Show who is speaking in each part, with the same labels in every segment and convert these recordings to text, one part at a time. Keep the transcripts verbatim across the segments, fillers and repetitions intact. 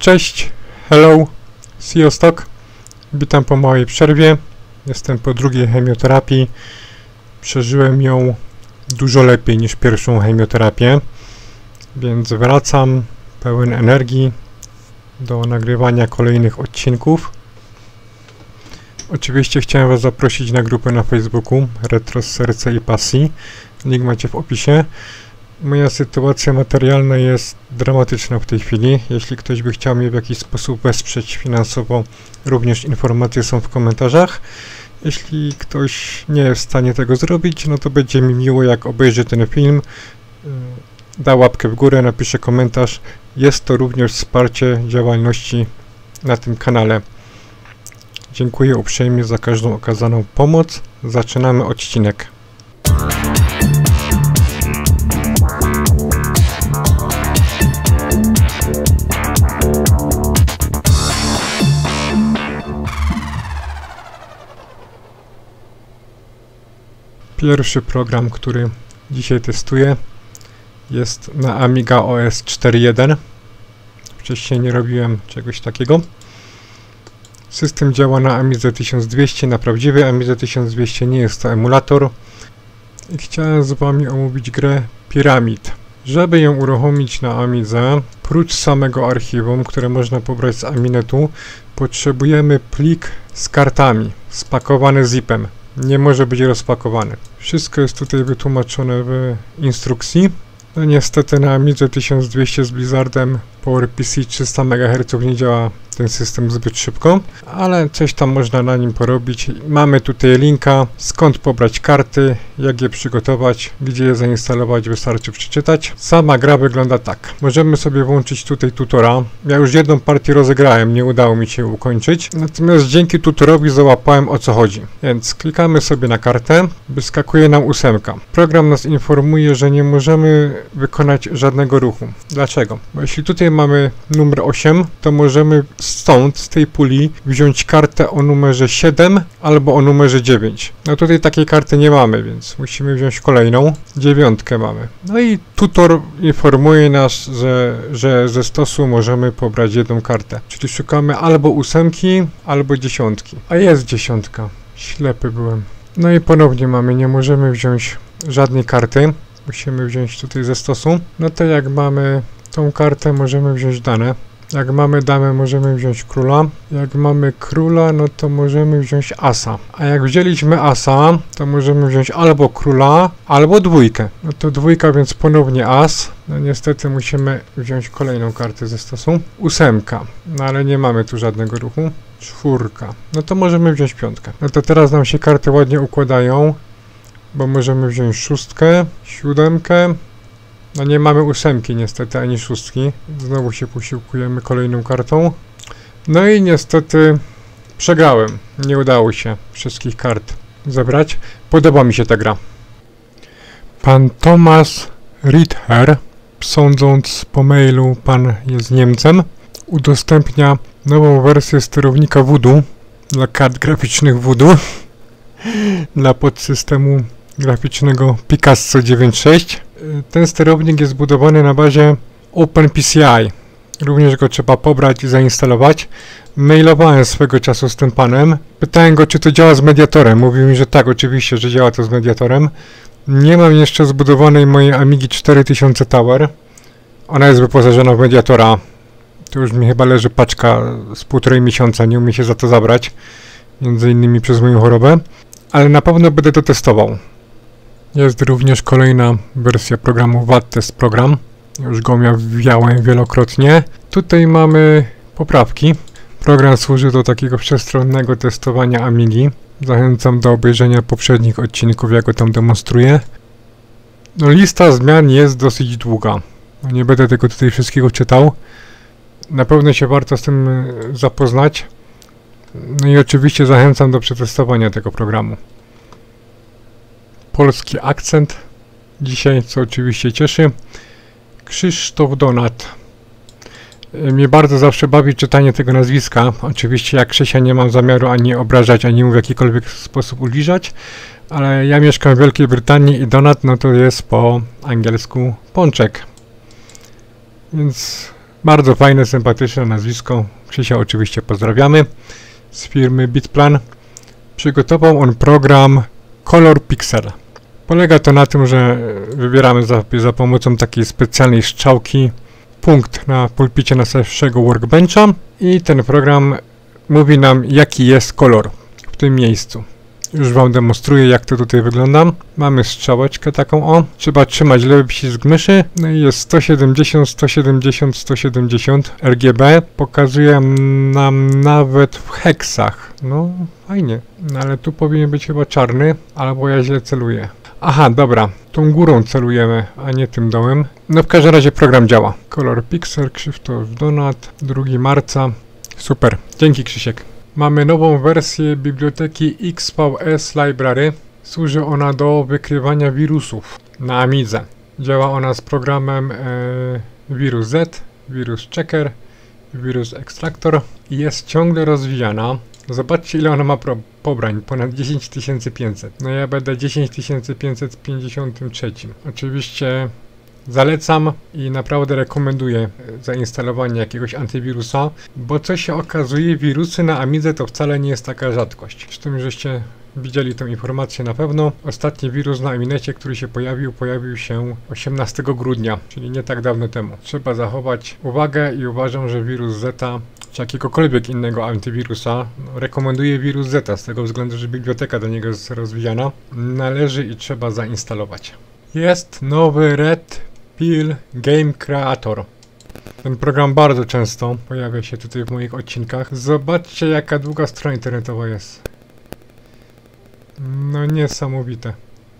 Speaker 1: Cześć, hello, Siostok. Witam po małej przerwie. Jestem po drugiej chemioterapii. Przeżyłem ją dużo lepiej niż pierwszą chemioterapię, więc wracam pełen energii do nagrywania kolejnych odcinków. Oczywiście chciałem Was zaprosić na grupę na Facebooku Retro z Serca i Pasji. Link macie w opisie. Moja sytuacja materialna jest dramatyczna w tej chwili. Jeśli ktoś by chciał mnie w jakiś sposób wesprzeć finansowo, również informacje są w komentarzach. Jeśli ktoś nie jest w stanie tego zrobić, no to będzie mi miło, jak obejrzy ten film, da łapkę w górę, napisze komentarz. Jest to również wsparcie działalności na tym kanale. Dziękuję uprzejmie za każdą okazaną pomoc. Zaczynamy odcinek. Pierwszy program, który dzisiaj testuję, jest na Amiga O S cztery jeden. Wcześniej nie robiłem czegoś takiego. System działa na Amidze tysiąc dwieście, na prawdziwej Amidze tysiąc dwieście, nie jest to emulator. I chciałem z Wami omówić grę Pyramid. Żeby ją uruchomić na Amidze, prócz samego archiwum, które można pobrać z Aminetu, potrzebujemy plik z kartami, spakowany zipem. Nie może być rozpakowany. Wszystko jest tutaj wytłumaczone w instrukcji. No niestety na Amidze tysiąc dwieście z Blizzardem PowerPC trzysta megaherców nie działa ten system zbyt szybko, ale coś tam można na nim porobić. Mamy tutaj linka, skąd pobrać karty, jak je przygotować, gdzie je zainstalować, wystarczy przeczytać. Sama gra wygląda tak. Możemy sobie włączyć tutaj tutora. Ja już jedną partię rozegrałem, nie udało mi się ukończyć. Natomiast dzięki tutorowi załapałem, o co chodzi. Więc klikamy sobie na kartę, wyskakuje nam ósemka. Program nas informuje, że nie możemy wykonać żadnego ruchu. Dlaczego? Bo jeśli tutaj mamy numer osiem, to możemy stąd, z tej puli, wziąć kartę o numerze siedem albo o numerze dziewięć. No tutaj takiej karty nie mamy, więc musimy wziąć kolejną. Dziewiątkę mamy. No i tutor informuje nas, że, że ze stosu możemy pobrać jedną kartę. Czyli szukamy albo ósemki, albo dziesiątki. A jest dziesiątka. Ślepy byłem. No i ponownie mamy, nie możemy wziąć żadnej karty. Musimy wziąć tutaj ze stosu. No to jak mamy tą kartę, możemy wziąć dane. Jak mamy damę, możemy wziąć króla. Jak mamy króla, no to możemy wziąć asa. A jak wzięliśmy asa, to możemy wziąć albo króla, albo dwójkę. No to dwójka, więc ponownie as. No niestety musimy wziąć kolejną kartę ze stosu. Ósemka. No ale nie mamy tu żadnego ruchu. Czwórka. No to możemy wziąć piątkę. No to teraz nam się karty ładnie układają, bo możemy wziąć szóstkę, siódemkę. No nie mamy ósemki niestety, ani szóstki. Znowu się posiłkujemy kolejną kartą. No i niestety przegrałem. Nie udało się wszystkich kart zebrać. Podoba mi się ta gra. Pan Thomas Ritter, sądząc po mailu, pan jest Niemcem, udostępnia nową wersję sterownika Voodoo dla kart graficznych Voodoo dla podsystemu graficznego Picasso dziewięćdziesiąt sześć. Ten sterownik jest zbudowany na bazie OpenPCI. Również go trzeba pobrać i zainstalować. Mailowałem swego czasu z tym panem. Pytałem go, czy to działa z mediatorem. Mówił mi, że tak, oczywiście, że działa to z mediatorem. Nie mam jeszcze zbudowanej mojej Amigi cztery tysiące Tower. Ona jest wyposażona w mediatora. Tu już mi chyba leży paczka z półtorej miesiąca. Nie umiem się za to zabrać. Między innymi przez moją chorobę. Ale na pewno będę to testował. Jest również kolejna wersja programu V A D Test Program. Już go omawiałem wielokrotnie. Tutaj mamy poprawki. Program służy do takiego przestronnego testowania Amigi. Zachęcam do obejrzenia poprzednich odcinków, jak go tam demonstruję. No, lista zmian jest dosyć długa. Nie będę tego tutaj wszystkiego czytał. Na pewno się warto z tym zapoznać. No i oczywiście zachęcam do przetestowania tego programu. Polski akcent dzisiaj, co oczywiście cieszy. Krzysztof Donat. Mnie bardzo zawsze bawi czytanie tego nazwiska. Oczywiście jak Krzysia nie mam zamiaru ani obrażać, ani mu w jakikolwiek sposób ubliżać, ale ja mieszkam w Wielkiej Brytanii i Donat no to jest po angielsku pączek. Więc Bardzo fajne, sympatyczne nazwisko. Krzysia oczywiście pozdrawiamy z firmy Bitplan. Przygotował on program Color Pixel. Polega to na tym, że wybieramy za, za pomocą takiej specjalnej strzałki punkt na pulpicie naszego workbencha i ten program mówi nam, jaki jest kolor w tym miejscu. Już wam demonstruję, jak to tutaj wygląda. Mamy strzałeczkę taką, o. Trzeba trzymać lewy przycisk myszy. No i jest sto siedemdziesiąt, sto siedemdziesiąt, sto siedemdziesiąt R G B. Pokazuje nam nawet w heksach. No, fajnie. No, ale tu powinien być chyba czarny, albo ja źle celuję. Aha, dobra. Tą górą celujemy, a nie tym dołem. No w każdym razie program działa. Color Pixel, Krzysztof Donat, drugiego marca. Super. Dzięki, Krzysiek. Mamy nową wersję biblioteki X V S Library. Służy ona do wykrywania wirusów na Amidze. Działa ona z programem e, Virus Z, Virus Checker, Virus Extractor i jest ciągle rozwijana. Zobaczcie, ile ona ma pobrań, ponad dziesięć tysięcy pięćset. No ja będę dziesięć tysięcy pięćset pięćdziesiąt trzy. Oczywiście zalecam i naprawdę rekomenduję zainstalowanie jakiegoś antywirusa, bo co się okazuje, wirusy na Amidze to wcale nie jest taka rzadkość. Zresztą żeście widzieli tę informację na pewno. Ostatni wirus na Aminecie, który się pojawił, pojawił się osiemnastego grudnia, czyli nie tak dawno temu. Trzeba zachować uwagę i uważam, że wirus Zeta czy jakiegokolwiek innego antywirusa, no, rekomenduję wirus Zeta z tego względu, że biblioteka do niego jest rozwijana. Należy i trzeba zainstalować. Jest nowy Red Pill Game Creator. Ten program bardzo często pojawia się tutaj w moich odcinkach. Zobaczcie, jaka długa strona internetowa jest. No niesamowite.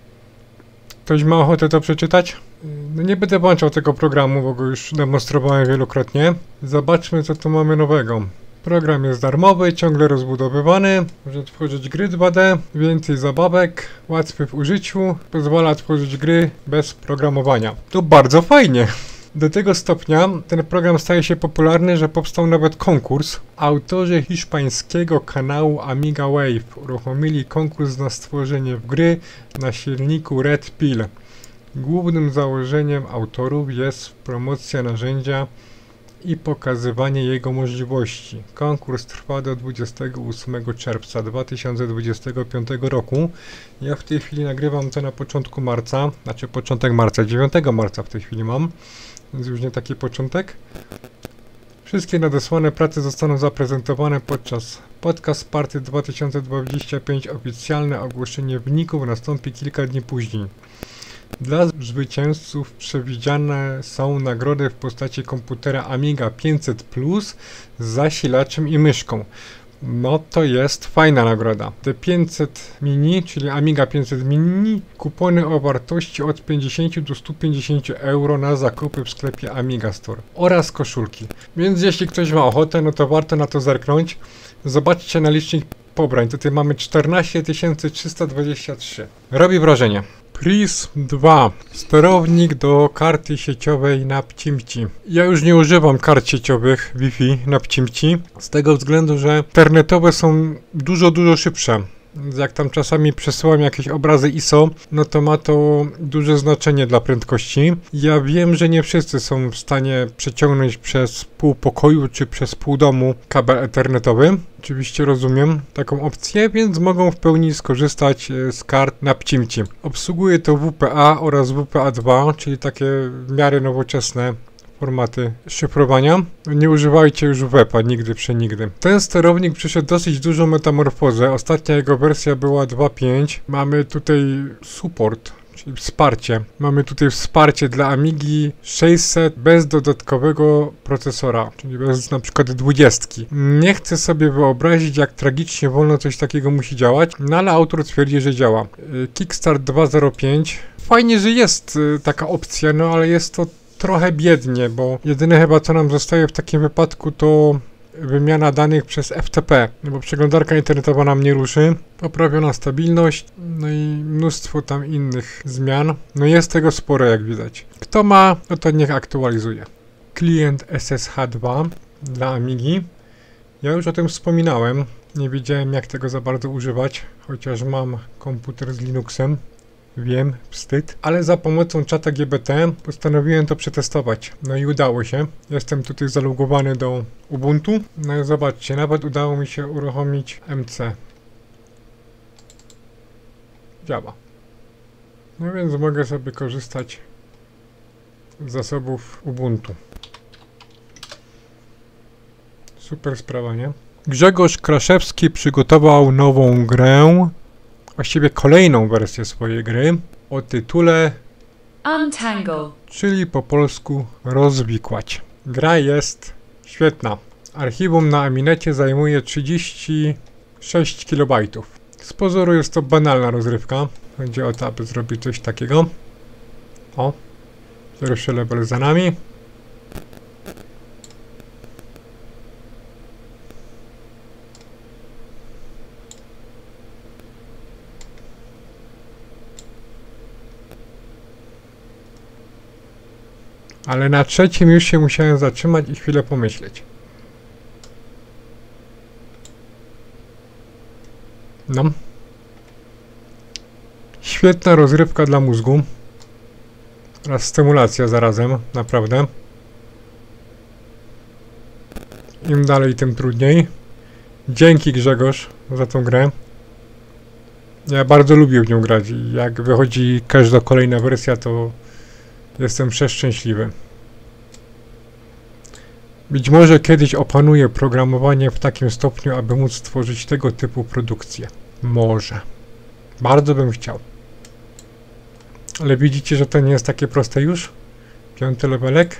Speaker 1: Ktoś ma ochotę to przeczytać? No nie będę włączał tego programu, bo go już demonstrowałem wielokrotnie. Zobaczmy, co tu mamy nowego. Program jest darmowy, ciągle rozbudowywany, może tworzyć gry dwa D, więcej zabawek, łatwy w użyciu, pozwala tworzyć gry bez programowania. To bardzo fajnie! Do tego stopnia ten program staje się popularny, że powstał nawet konkurs. Autorzy hiszpańskiego kanału Amiga Wave uruchomili konkurs na stworzenie gry na silniku Red Pill. Głównym założeniem autorów jest promocja narzędzia i pokazywanie jego możliwości. Konkurs trwa do dwudziestego ósmego czerwca dwa tysiące dwudziestego piątego roku. Ja w tej chwili nagrywam to na początku marca, znaczy początek marca, dziewiątego marca w tej chwili mam, więc już nie taki początek. Wszystkie nadesłane prace zostaną zaprezentowane podczas Podcast Party dwa tysiące dwudziestego piątego. Oficjalne ogłoszenie wyników nastąpi kilka dni później. Dla zwycięzców przewidziane są nagrody w postaci komputera Amiga pięćset plus z zasilaczem i myszką. No to jest fajna nagroda. Te pięćset mini, czyli Amiga pięćset mini, kupony o wartości od pięćdziesięciu do stu pięćdziesięciu euro na zakupy w sklepie Amiga Store oraz koszulki. Więc jeśli ktoś ma ochotę, no to warto na to zerknąć. Zobaczcie na licznik pobrań. Tutaj mamy czternaście tysięcy trzysta dwadzieścia trzy. Robi wrażenie. Prism dwa. Sterownik do karty sieciowej na Pcimci. Ja już nie używam kart sieciowych Wi-Fi na Pcimci, z tego względu, że internetowe są dużo, dużo szybsze. Jak tam czasami przesyłam jakieś obrazy I S O, no to ma to duże znaczenie dla prędkości. Ja wiem, że nie wszyscy są w stanie przeciągnąć przez pół pokoju czy przez pół domu kabel ethernetowy. Oczywiście rozumiem taką opcję, więc mogą w pełni skorzystać z kart na Pcimci. Obsługuje to W P A oraz W P A dwa, czyli takie w miarę nowoczesne formaty szyfrowania. Nie używajcie już W E P A, nigdy przenigdy. Ten sterownik przeszedł dosyć dużą metamorfozę. Ostatnia jego wersja była dwa pięć. Mamy tutaj support, czyli wsparcie. Mamy tutaj wsparcie dla Amigi sześćset bez dodatkowego procesora, czyli bez na przykład dwudziestki. Nie chcę sobie wyobrazić, jak tragicznie wolno coś takiego musi działać, no ale autor twierdzi, że działa. Kickstart dwa zero pięć. Fajnie, że jest taka opcja, no ale jest to trochę biednie, bo jedyne chyba co nam zostaje w takim wypadku to wymiana danych przez F T P, bo przeglądarka internetowa nam nie ruszy, poprawiona stabilność, no i mnóstwo tam innych zmian. No jest tego sporo, jak widać. Kto ma, no to niech aktualizuje. Klient S S H dwa dla Amigi. Ja już o tym wspominałem, nie wiedziałem jak tego za bardzo używać, chociaż mam komputer z Linuxem, wiem, wstyd, ale za pomocą czata G B T postanowiłem to przetestować. No i udało się. Jestem tutaj zalogowany do Ubuntu. No i zobaczcie, nawet udało mi się uruchomić M C. Działa. No więc mogę sobie korzystać z zasobów Ubuntu. Super sprawa, nie? Grzegorz Kraszewski przygotował nową grę, właściwie kolejną wersję swojej gry o tytule
Speaker 2: Untangle,
Speaker 1: czyli po polsku rozwikłać. Gra jest świetna. Archiwum na Aminecie zajmuje trzydzieści sześć kilobajtów. Z pozoru jest to banalna rozrywka. Chodzi o to, aby zrobić coś takiego. O, pierwszy level za nami. Ale na trzecim już się musiałem zatrzymać i chwilę pomyśleć. No. Świetna rozrywka dla mózgu. Oraz stymulacja zarazem, naprawdę. Im dalej, tym trudniej. Dzięki Grzegorz za tą grę. Ja bardzo lubię w nią grać i jak wychodzi każda kolejna wersja, to jestem przeszczęśliwy. Być może kiedyś opanuję programowanie w takim stopniu, aby móc stworzyć tego typu produkcję. Może. Bardzo bym chciał. Ale widzicie, że to nie jest takie proste już? Piąty levelek.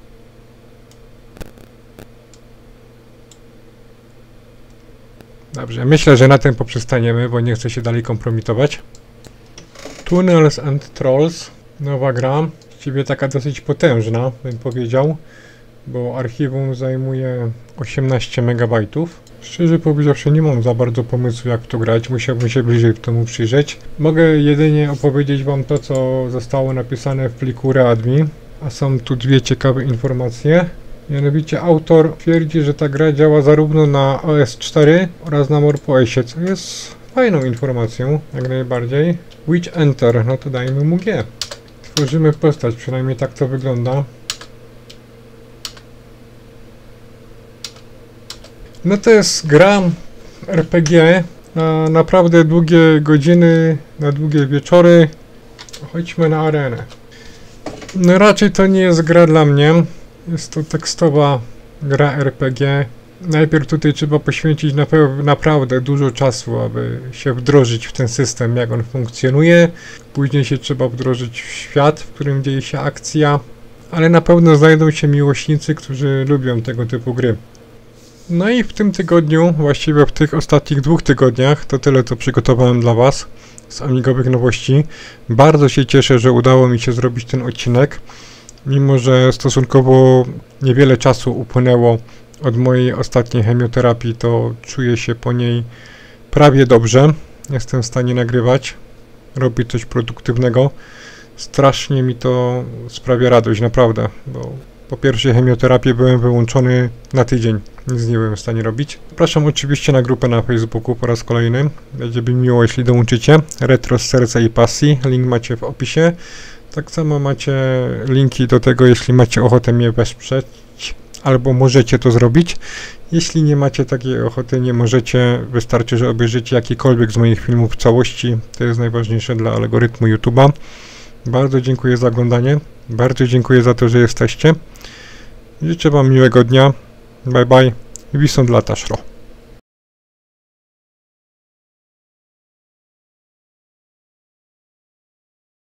Speaker 1: Dobrze, myślę, że na tym poprzestaniemy, bo nie chcę się dalej kompromitować. Tunnels and Trolls. Nowa gra. Właściwie taka dosyć potężna, bym powiedział, bo archiwum zajmuje osiemnaście megabajtów. Szczerze powiedziawszy, nie mam za bardzo pomysłu, jak w to grać, musiałbym się bliżej temu przyjrzeć. Mogę jedynie opowiedzieć wam to, co zostało napisane w pliku readme, a są tu dwie ciekawe informacje. Mianowicie autor twierdzi, że ta gra działa zarówno na O S cztery oraz na MorphOSie, co jest fajną informacją, jak najbardziej. Which Enter, no to dajmy mu G. Tworzymy postać, przynajmniej tak to wygląda. No to jest gra R P G na naprawdę długie godziny, na długie wieczory. Chodźmy na arenę. No raczej to nie jest gra dla mnie. Jest to tekstowa gra R P G. Najpierw tutaj trzeba poświęcić na naprawdę dużo czasu, aby się wdrożyć w ten system, jak on funkcjonuje. Później się trzeba wdrożyć w świat, w którym dzieje się akcja. Ale na pewno znajdą się miłośnicy, którzy lubią tego typu gry. No i w tym tygodniu, właściwie w tych ostatnich dwóch tygodniach, to tyle, co przygotowałem dla was z amigowych nowości. Bardzo się cieszę, że udało mi się zrobić ten odcinek. Mimo że stosunkowo niewiele czasu upłynęło od mojej ostatniej chemioterapii, to czuję się po niej prawie dobrze. Jestem w stanie nagrywać, robić coś produktywnego. Strasznie mi to sprawia radość, naprawdę, bo po pierwszej chemioterapii byłem wyłączony na tydzień. Nic nie byłem w stanie robić. Zapraszam oczywiście na grupę na Facebooku po raz kolejny. Będzie mi miło, jeśli dołączycie. Retro z serca i pasji. Link macie w opisie. Tak samo macie linki do tego, jeśli macie ochotę mnie wesprzeć, albo możecie to zrobić. Jeśli nie macie takiej ochoty, nie możecie, wystarczy, że obejrzycie jakikolwiek z moich filmów w całości. To jest najważniejsze dla algorytmu YouTube'a. Bardzo dziękuję za oglądanie. Bardzo dziękuję za to, że jesteście. Życzę wam miłego dnia. Bye bye. Wisą dla Taszro.